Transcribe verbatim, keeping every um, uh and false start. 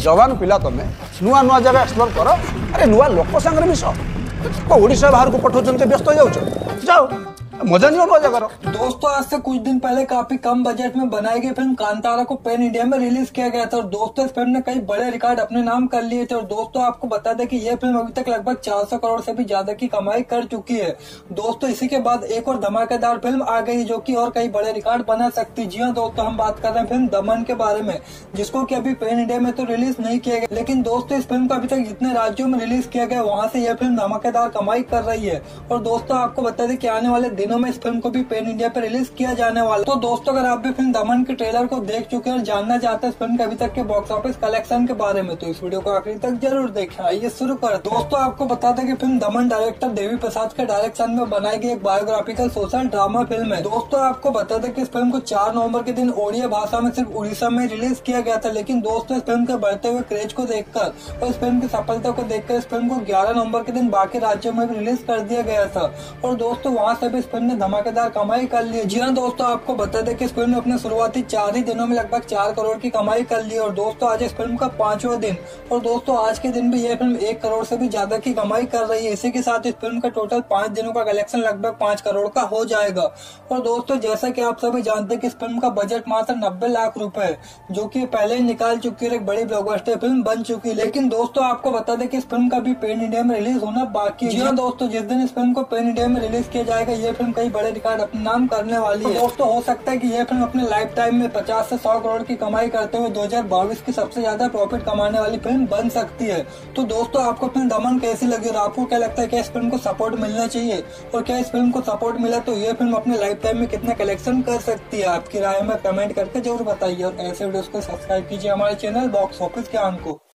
जवान पिला तमें नुआ नुआ जगह एक्सप्लोर कर। अरे नुआ लोक संगे मिस ओडिशा बाहर को पठाउछन व्यस्त हो जाओ जाओ मजा नहीं नुआ जगह। दोस्तों आज से कुछ दिन पहले काफी कम बजट में बनाई गई फिल्म कांतारा को पैन इंडिया में रिलीज किया गया था और दोस्तों इस फिल्म ने कई बड़े रिकॉर्ड अपने नाम कर लिए थे। और दोस्तों आपको बता दें कि यह फिल्म अभी तक लगभग चार सौ करोड़ से भी ज्यादा की कमाई कर चुकी है। दोस्तों इसी के बाद एक और धमाकेदार फिल्म आ गई जो कि और कई बड़े रिकॉर्ड बना सकती। जी हाँ दोस्तों, हम बात कर रहे हैं फिल्म दमन के बारे में, जिसको कि अभी पैन इंडिया में तो रिलीज नहीं किया गया, लेकिन दोस्तों इस फिल्म को अभी तक जितने राज्यों में रिलीज किया गया वहाँ से यह फिल्म धमाकेदार कमाई कर रही है। और दोस्तों आपको बता दें कि आने वाले दिनों में इस फिल्म को भी पैन इंडिया पे रिलीज किया जाने वाला। तो दोस्तों अगर आप भी फिल्म दमन के ट्रेलर को देख चुके हैं और जानना चाहते हैं इस फिल्म के अभी तक के बॉक्स ऑफिस कलेक्शन के बारे में, तो इस वीडियो को आखिरी तक जरूर देखें। आइए शुरू कर। दोस्तों आपको बता दें कि फिल्म दमन डायरेक्टर देवी प्रसाद के डायरेक्शन में बनाई गई एक बायोग्राफिकल सोशल ड्रामा फिल्म है। दोस्तों आपको बता दें कि इस फिल्म को चार नवम्बर के दिन ओडिया भाषा में सिर्फ उड़ीसा में रिलीज किया गया था, लेकिन दोस्तों इस फिल्म के बढ़ते हुए क्रेज को देखकर और इस फिल्म की सफलता को देखकर इस फिल्म को ग्यारह नवम्बर के दिन बाकी राज्यों में भी रिलीज कर दिया गया था। और दोस्तों वहाँ से भी इस फिल्म ने धमाकेदार कमाई कर ली। जी हाँ दोस्तों, आपको बता दें कि इस फिल्म ने अपने शुरुआती चार ही दिनों में लगभग चार करोड़ की कमाई कर ली। और दोस्तों आज इस फिल्म का पांचवा दिन और दोस्तों आज के दिन भी यह फिल्म एक करोड़ से भी ज्यादा की कमाई कर रही है। इसी के साथ इस फिल्म का टोटल पांच दिनों का कलेक्शन लगभग पांच करोड़ का हो जाएगा। और दोस्तों जैसा कि आप सभी जानते हैं कि इस फिल्म का बजट मात्र नब्बे लाख रुपए है, जो कि पहले ही निकाल चुकी है, एक बड़ी ब्लॉकबस्टर फिल्म बन चुकी है। लेकिन दोस्तों आपको बता दें कि इस फिल्म का भी पैन इंडिया में रिलीज होना बाकी है। जी हाँ दोस्तों, जिस दिन इस फिल्म को पैन इंडिया में रिलीज किया जाएगा यह फिल्म कई बड़े रिकॉर्ड अपने नाम करने वाली है। दोस्तों हो सकता है कि यह फिल्म अपने लाइफ टाइम में पचास से सौ करोड़ की कमाई करते हुए दो हज़ार बाईस की सबसे ज्यादा प्रॉफिट कमाने वाली फिल्म बन सकती है। तो दोस्तों आपको फिल्म दमन कैसी लगी और आपको क्या लगता है कि इस फिल्म को सपोर्ट मिलना चाहिए और क्या इस फिल्म को सपोर्ट मिला तो यह फिल्म अपने लाइफ टाइम में कितना कलेक्शन कर सकती है? आपकी राय में कमेंट करके जरूर बताइए और ऐसे वीडियोस को सब्सक्राइब कीजिए हमारे चैनल बॉक्स ऑफिस ज्ञान को।